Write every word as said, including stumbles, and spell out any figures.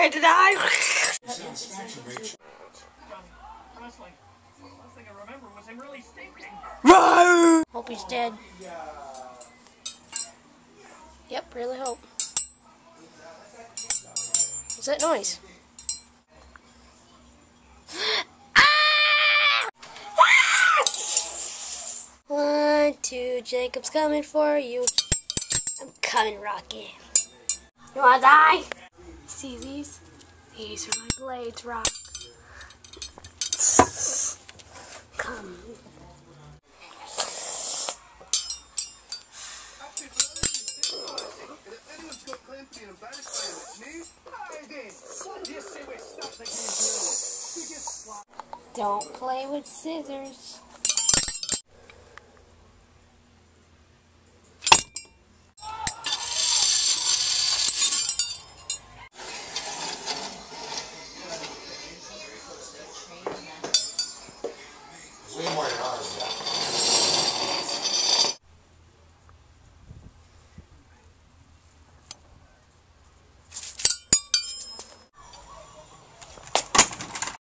ready to die. Hope he's dead. Yep, really hope. What's that noise? One, two, Jacob's coming for you. I'm coming, Rocky. You wanna die? See these? These are my blades, Rock. Come. Don't play with scissors.